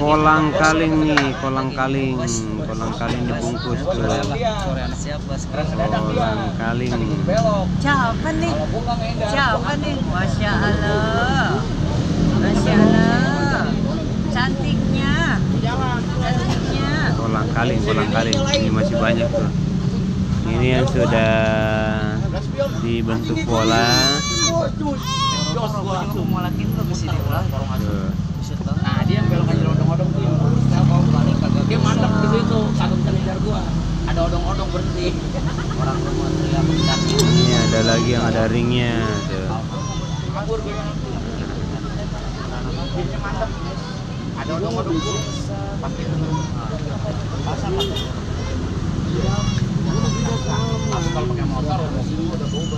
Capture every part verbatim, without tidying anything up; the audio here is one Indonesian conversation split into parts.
Kolang kaling nih, kolang kaling, kolang kaling dibungkus tuh. Kolang kaling. Siapa nih? Siapa nih? Masya Allah, Masya Allah, cantiknya, cantiknya. Kolang kaling, kolang kaling. Ini masih banyak tuh. Ini yang sudah dibentuk pola. Tuh. Nah, dia yang belok aja odong-odong tuh yang saya mau balik kagak. Dia mandek di situ, kagak bisa ngejar gua. Ada odong-odong berhenti. Orang rumah teriak kaki. Ini ada lagi yang ada ringnya tuh. Kabur gue. Dia mandek. Ada odong-odong tuh. Pakai pasang pakai. Pas kalau pakai motor udah bau.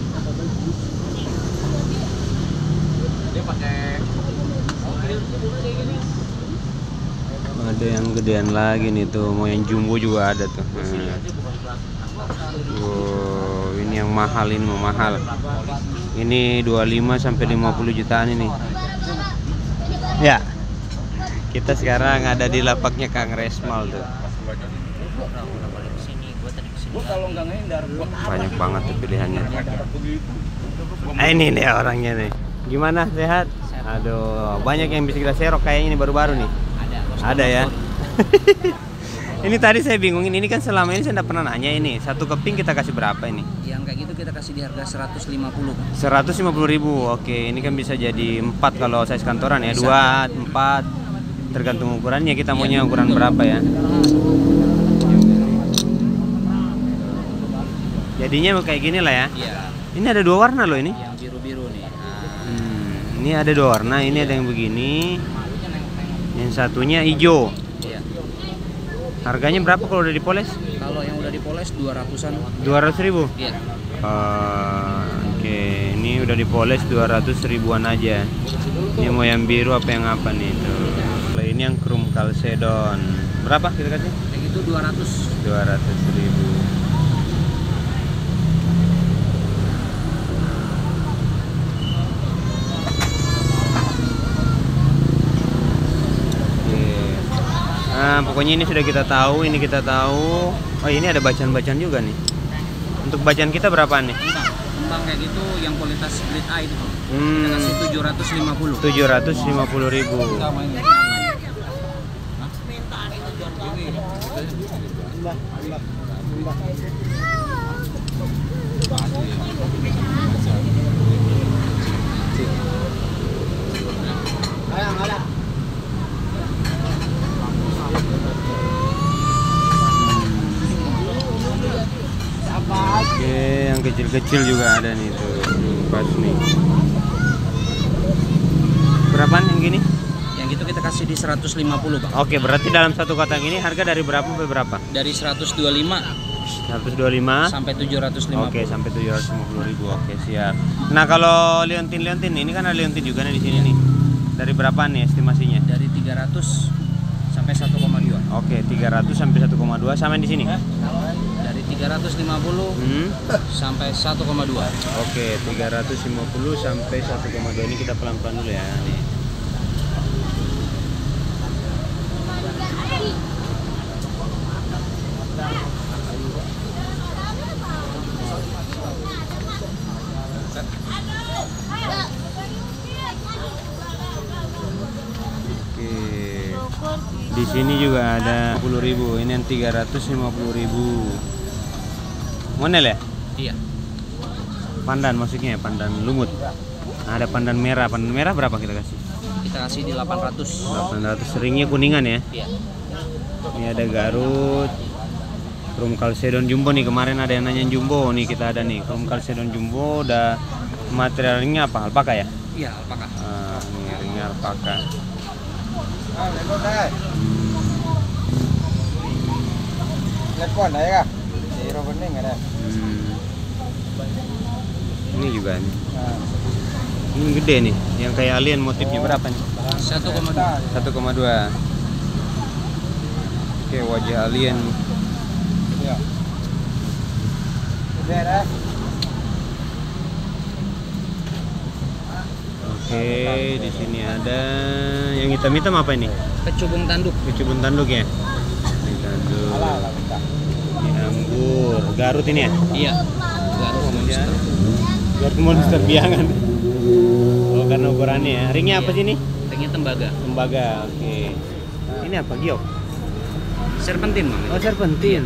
Dia pakai ada yang gedean lagi nih tuh, mau yang jumbo juga ada tuh. Nah. Wow, ini yang mahal, ini mau mahal. Ini dua puluh lima sampai lima puluh jutaan ini. Ya. Kita sekarang ada di lapaknya Kang Resmal tuh. Banyak banget tuh pilihannya. Ah, ini nih orangnya nih. Gimana, sehat? Aduh, banyak yang bisa kita serok kayaknya ini baru-baru nih. Ada, ada ya. Ini tadi saya bingungin, ini kan selama ini saya tidak pernah nanya ini. Satu keping kita kasih berapa ini? Yang kayak gitu kita kasih di harga seratus lima puluh. seratus lima puluh ribu. Oke, ini kan bisa jadi empat kalau size kantoran ya. Dua, empat. Tergantung ukurannya, kita maunya ukuran berapa ya. Jadinya kayak gini lah ya. Iya. Ini ada dua warna loh ini. Yang biru-biru nih. Hmm, ini ada dua warna, ini ada yang begini. Yang satunya hijau. Iya. Harganya berapa kalau udah dipoles? Kalau yang udah dipoles dua ratusan. dua ratus ribu? Iya. Uh, Oke, okay. Ini udah dipoles dua ratus ribuan aja. Ini mau yang biru apa yang apa nih tuh. Ini yang Chrome Chalcedon. Berapa kita kasih? Yang itu dua ratus. dua ratus ribu. Nah, pokoknya ini sudah kita tahu, ini kita tahu. Oh, ini ada bacaan-bacaan juga nih. Untuk bacaan kita berapaan nih? Kembang, kembang kayak gitu yang kualitas grade A itu. Hmm. Kita kasih tujuh ratus lima puluh. tujuh ratus lima puluh ribu. Oke, yang kecil-kecil juga ada nih tuh, pas nih. Berapaan yang gini? Yang gitu kita kasih di seratus lima puluh, Pak. Oke, berarti dalam satu kotak ini harga dari berapa sampai berapa? Dari seratus dua puluh lima seratus dua puluh lima sampai tujuh ratus lima puluh. Oke, sampai tujuh ratus lima puluh ribu. Oke, siap. Nah, kalau liontin-liontin ini kan ada liontin juga nih di sini nih. Dari berapa nih estimasinya? Dari tiga ratus sampai satu koma dua. Oke, tiga ratus sampai satu koma dua sama di sini. Dari tiga ratus lima puluh Hmm. sampai satu koma dua. Oke, tiga ratus lima puluh sampai satu koma dua. Ini kita pelan-pelan dulu ya. Nih. Di sini juga ada sepuluh ribu. Ini yang tiga ratus lima puluh ribu. Monel ya? Iya. Pandan maksudnya ya, pandan lumut. Nah, ada pandan merah. Pandan merah berapa kita kasih? Kita kasih di delapan ratus. delapan ratus. Ringnya kuningan ya? Iya. Ini ada Garut. Chrome Chalcedon jumbo nih. Kemarin ada yang nanya jumbo. Nih kita ada nih Chrome Chalcedon jumbo. Udah material ringnya apa? Alpaka ya? Iya, alpaka. Ah, ini ringnya alpaka. Telepon aja kah? Zero bening ada. Hmm. Ini juga nih. Nah, Ini gede nih, yang kayak alien motifnya berapa nih? satu koma dua. satu koma dua. Oke, wajah alien. iya. Gede dah. Oke, di sini ada yang hitam-hitam apa ini? Kecubung tanduk. Kecubung tanduk ya. Ini tanduk. Ini anggur. Garut ini ya? Iya. Garut monster. Garut monster biangan. Oh, karena ukurannya ya. Ringnya apa sih ini? Ringnya tembaga. Tembaga. Oke. Ini apa? Giok? Serpentin, Bang. Oh, serpentin.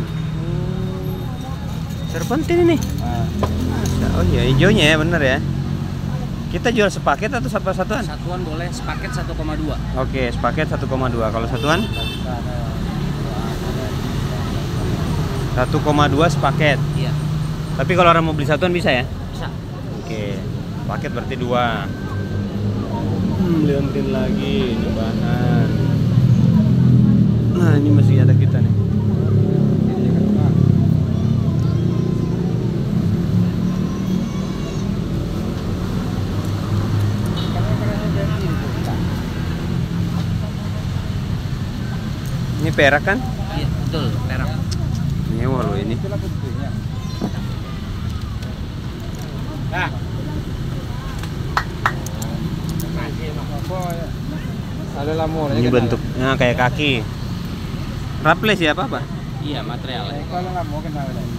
Serpentin ini. Oh iya, hijaunya ya, bener ya. Kita jual sepaket atau satu satuan? Satuan boleh, sepaket satu koma dua. Oke, sepaket satu koma dua. Kalau satuan? satu koma dua sepaket. Iya. Tapi kalau orang mau beli satuan bisa ya? Bisa. Oke, paket berarti dua. Hmm, liontin lagi, ini bahan. Nah, ini masih ada kita nih. Ini perak kan? Iya, betul, perak. Nyewa loh ini. Nah. Ada lamur. Ini bentuknya kayak kaki. Raples ya apa apa? Iya, materialnya. Kalau nggak mau kenal lagi.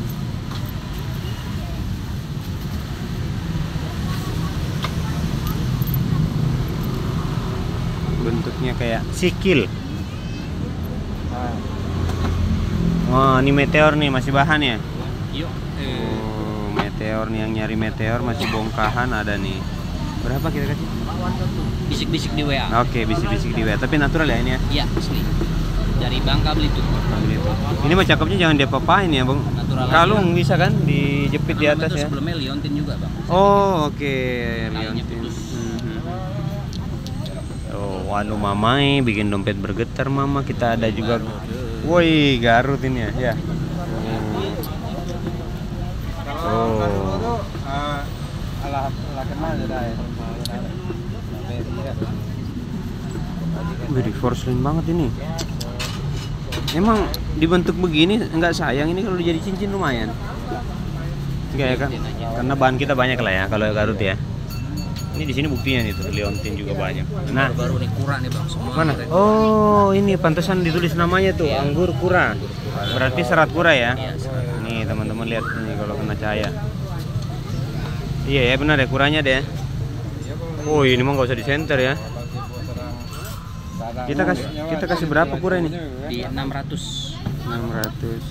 Bentuknya kayak sikil. Oh, ini meteor nih, masih bahan ya? Yuk. Oh, meteor nih, yang nyari meteor masih bongkahan ada nih. Berapa kita kasih? Bisik-bisik di W A. Oke, bisik-bisik di W A, tapi natural ya ini ya? Iya, asli. Dari Bangka Belitung. Ini mah cakepnya jangan diapa-apain ya, Bang. Natural Kalung bisa kan dijepit di atas itu ya? sebelumnya liontin juga, Bang. Oh, oke. Talinya Liontin. putus. Mhm. Oh, waduh mamai bikin dompet bergetar mama. Kita ada juga. Woi, Garut ini ya. Ya. Kalau Garut tuh alah alah kenal aja dah ya. Wih, di porcelain banget ini. Emang dibentuk begini enggak sayang ini kalau jadi cincin lumayan. Enggak ya kan? Karena bahan kita banyak lah ya kalau Garut ya. Ini di sini buktinya nih tuh, liontin juga banyak. Nah, baru nih kurang nih, Bang. Semua mana? mereka. Oh, ini pantesan ditulis namanya tuh, anggur kura. Berarti serat kura ya? Iya, serat. Nih, teman-teman lihat ini kalau kena cahaya. Iya ya, benar ya kuranya deh. Oh, ini mah nggak usah di center ya. Kita kasih kita kasih berapa kura ini? Di enam ratus. enam ratus.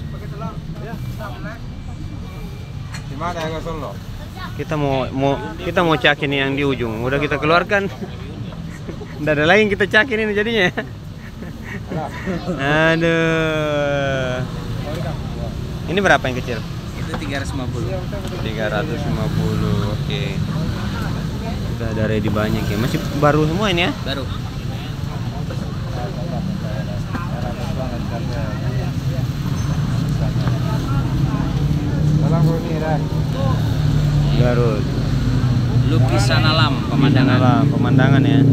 Di mana ya Solo? Kita mau mau kita mau cakin yang di ujung. Udah kita keluarkan. Nggak ada lagi yang kita cakin ini jadinya. Aduh. Ini berapa yang kecil? Itu tiga ratus lima puluh. tiga ratus lima puluh. Oke. Udah ada ready banyak ya. Masih baru semua ini ya? Baru. Salam ini dah. Garut. Lukisan alam, pemandangan. Alam, pemandangan ya.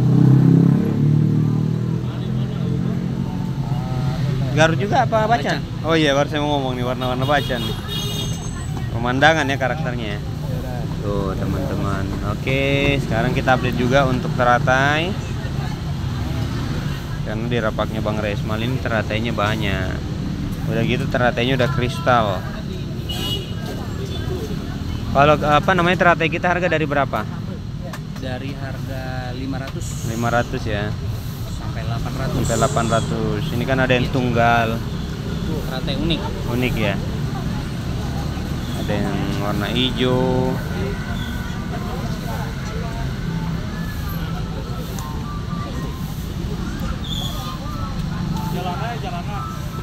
Garut juga apa bacan? Oh iya, baru saya mau ngomong nih warna-warna bacan nih. Pemandangan ya karakternya ya. Tuh teman-teman. Oke, sekarang kita update juga untuk teratai. Karena di rapaknya Bang Resmal ini teratainya banyak. Udah gitu teratainya udah kristal. Kalau apa namanya teratai kita harga dari berapa? Dari harga lima ratus lima ratus ya. sampai delapan ratus. Sampai delapan ratus. Ini kan ada yang tunggal. Teratai unik. Unik ya. Ada yang warna hijau. Jalan aja, jalan aja.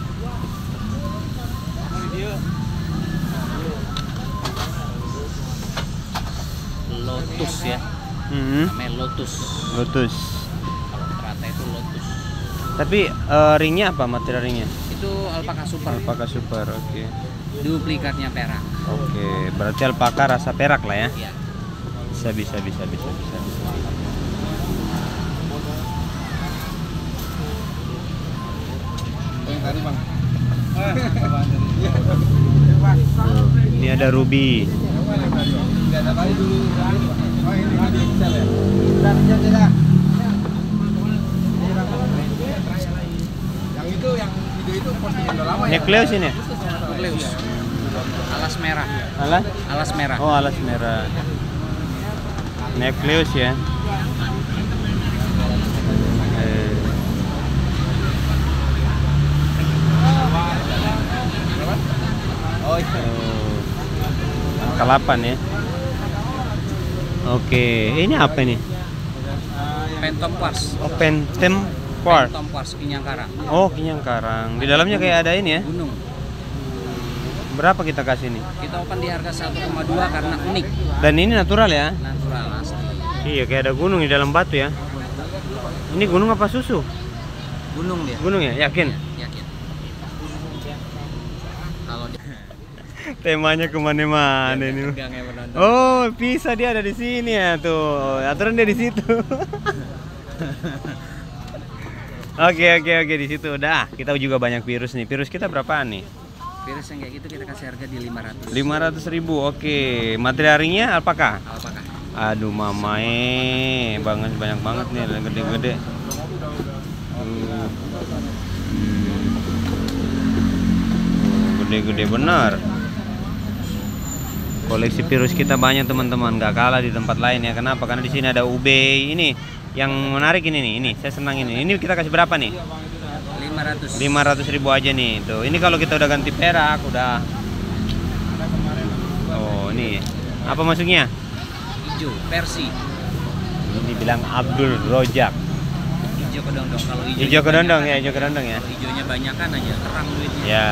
Lotus ya. Hmm. Namanya Lotus. Lotus. Kalau teratai itu Lotus. Tapi eh, ringnya apa material ringnya? Itu alpaka super. Alpaka super, oke. Duplikatnya perak. Oke, berarti alpaka rasa perak lah ya. Iya. Bisa bisa bisa bisa bisa. bisa. Tadi Bang. Tuh, ini ada ruby. Enggak ada kali dulu. Oh ini ini Excel ya. Sudah sudah sudah. Yang itu yang video itu postingan udah lama ya. Nucleus ini. Nucleus. Alas merah. Alas? Alas merah. Oh, alas merah. Nucleus ya. Eh. Oh iya. Oh. Angka delapan ya. Oke, ini apa ini? Phantom Quartz. Oh, Phantom Quartz. Phantom Quartz Kinyang Karang. Oh, Kinyang Karang. Di dalamnya kayak ada ini ya. Gunung. Berapa kita kasih nih? Kita open di harga satu koma dua karena unik. Dan ini natural ya? Natural asli. Iya, kayak ada gunung di dalam batu ya. Ini gunung apa susu? Gunung dia. Gunung ya? Yakin? Yakin. Kalau di Temanya kemana-mana ini. tegangnya menonton. Oh, bisa dia ada di sini ya tuh. Aturan dia di situ. Oke oke oke di situ udah. Kita juga banyak virus nih. Virus kita berapaan nih? Virus yang kayak gitu kita kasih harga di lima ratus. lima ratus ribu. Oke. Materialnya alpaka. Alpaka. Aduh mamae, banget banyak banget nih, gede-gede. Hmm. Gede-gede benar. Koleksi virus kita banyak teman-teman, nggak kalah di tempat lain ya. Kenapa? Karena di sini ada U B ini yang menarik ini nih. Ini saya senang ini. Ini kita kasih berapa nih? lima ratus. lima ratus ribu aja nih. Tuh, ini kalau kita udah ganti perak, udah. Oh, ini. Apa masuknya? Hijau, Persi. Ini bilang Abdul Rojak. Hijau kedondong. Kalau hijau Hijau kedondong ya, hijau kedondong ya. Kalau hijaunya banyakan aja terang duitnya. Ya.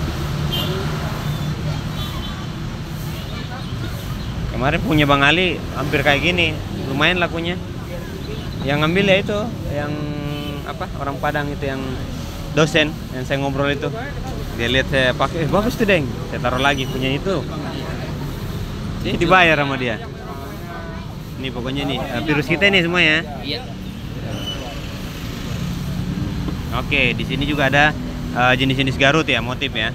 Kemarin punya Bang Ali hampir kayak gini, lumayan lakunya. Yang ngambil ya itu, yang apa orang Padang itu yang dosen yang saya ngobrol itu. Dia lihat saya pakai, eh, bagus tuh Deng. Saya taruh lagi punya itu. Jadi dibayar sama dia. Ini pokoknya nih virus kita ini semua ya. Iya. Oke, di sini juga ada uh, jenis-jenis Garut ya, motif ya.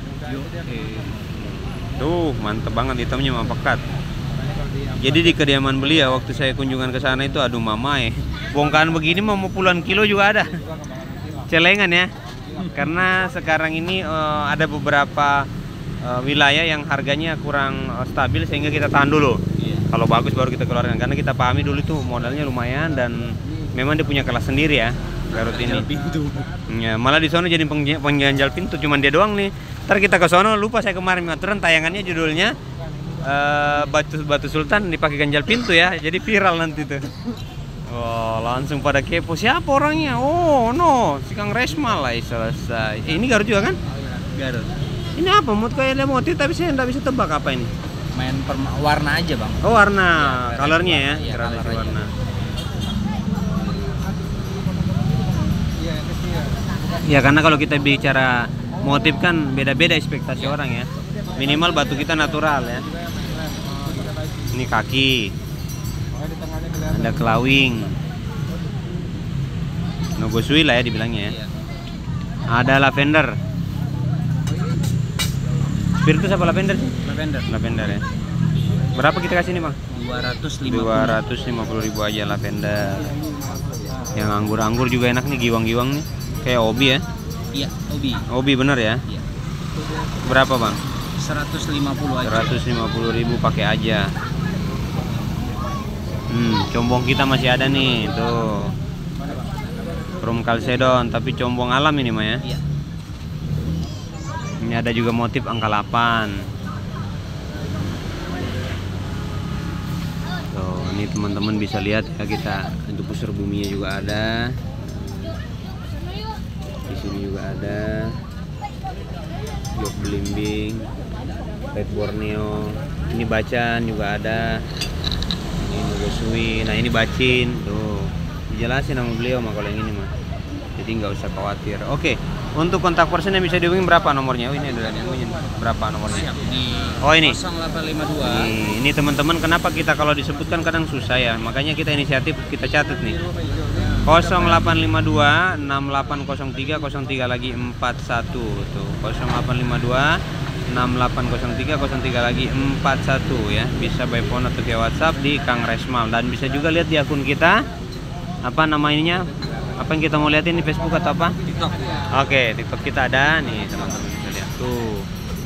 Tuh, mantep banget hitamnya mah pekat. Jadi di kediaman beliau waktu saya kunjungan ke sana itu aduh mamai. Bongkahan begini mau puluhan kilo juga ada. Celengan ya. Karena sekarang ini uh, ada beberapa uh, wilayah yang harganya kurang uh, stabil sehingga kita tahan dulu. Kalau bagus baru kita keluarkan karena kita pahami dulu itu modalnya lumayan dan memang dia punya kelas sendiri ya. Garut ini. Ya, malah di sana jadi pengganjal pintu cuman dia doang nih. Ntar kita ke sana lupa saya kemarin aturan tayangannya judulnya uh, batu batu sultan dipakai ganjal pintu ya. Jadi viral nanti tuh. Oh, langsung pada kepo siapa orangnya? Oh, no, si Kang Resma lah selesai. Eh, ini Garut juga kan? Garut. Ini apa? Mood kayak ada motif tapi saya nggak bisa tebak apa ini. Main perma- warna aja bang. Oh, warna, Ya, colornya ya, iya, gradasi color aja. warna. Ya karena kalau kita bicara motif kan beda-beda ekspektasi orang ya. Minimal batu kita natural ya. Ini kaki. Ada kelawing. Nogosui lah ya dibilangnya ya. Iya. Ada lavender. Spiritus apa lavender sih? Lavender. Lavender ya. Berapa kita kasih nih bang? dua ratus lima puluh. dua ratus lima puluh ribu aja lavender. Yang anggur-anggur juga enak nih, giwang-giwang nih. Kayak obi ya. Iya, Obi. Obi bener ya. Iya. Berapa bang? seratus lima puluh aja. seratus lima puluh ribu pakai aja. Hmm, combong kita masih ada nih, tuh. Chrome Chalcedon, tapi combong alam ini mah ya. Iya. Ini ada juga motif angka delapan. Tuh, ini teman-teman bisa lihat ya kita untuk pusar buminya juga ada. Di sini juga ada. Jok belimbing, red Borneo. Ini bacan juga ada. Ini Nogosui. Nah ini bacin. Tuh, dijelasin sama beliau mah kalau yang ini mah. Jadi nggak usah khawatir. Oke, untuk kontak person yang bisa dihubungi berapa nomornya? Oh ini ada yang hubungin. Berapa nomornya? Di Oh ini. nol delapan lima dua. Nih, ini teman-teman kenapa kita kalau disebutkan kadang susah ya. Makanya kita inisiatif kita catat nih. nol delapan lima dua enam delapan nol tiga nol tiga lagi empat satu tuh. nol delapan lima dua enam delapan nol tiga nol tiga lagi empat satu ya. Bisa by phone atau via WhatsApp di Kang Resmal, dan bisa juga lihat di akun kita. Apa namanya? Apa yang kita mau lihat ini, Facebook atau apa? TikTok. Oke, TikTok kita ada nih teman-teman, bisa lihat tuh.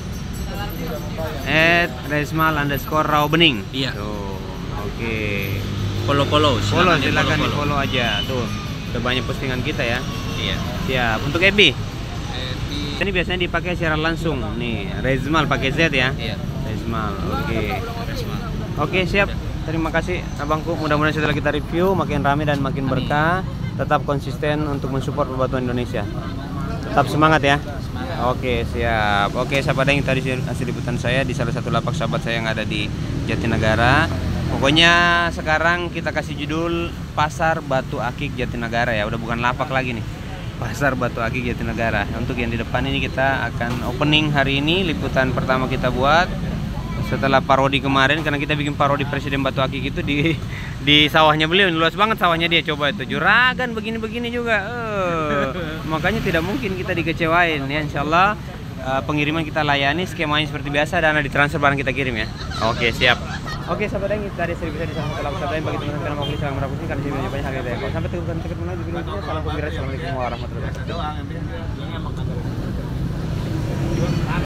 at resmal underscore raw bening. Iya. Tuh, oke. Follow-follow, Follow, silakan silakan di follow. follow aja. Tuh, udah banyak postingan kita ya. Iya. Siap. Untuk F B, Eh, di ini biasanya dipakai secara langsung. Nih, Resmal pakai Z ya. Iya. Resmal, oke. Resmal. Oke, siap. Terima kasih abangku. Mudah-mudahan setelah kita review makin ramai dan makin berkah. Tetap konsisten untuk mensupport bebatuan Indonesia. Tetap semangat ya. Oke, siap. Oke, sahabat yang tadi hasil liputan saya di salah satu lapak sahabat saya yang ada di Jatinegara. Pokoknya sekarang kita kasih judul Pasar Batu Akik Jatinegara ya. Udah bukan lapak lagi nih. Pasar Batu Akik Jatinegara. Untuk yang di depan ini kita akan opening hari ini, liputan pertama kita buat setelah parodi kemarin, karena kita bikin parodi Presiden Batu Akik itu di di sawahnya beliau. Luas banget sawahnya dia, coba itu juragan begini-begini juga. Eh, makanya tidak mungkin kita dikecewain ya. Insyaallah uh, pengiriman kita layani, skemanya seperti biasa, dana ditransfer, barang kita kirim ya. Oke, siap. Oke, sahabat yang tadi saya bisa di salah satu lapak lain bagi teman-teman yang mau beli salam merapusin karena sini banyak harga yang samppai ketemu ketemu lagi di video selanjutnya. Salam pemirsa, assalamualaikum warahmatullahi wabarakatuh.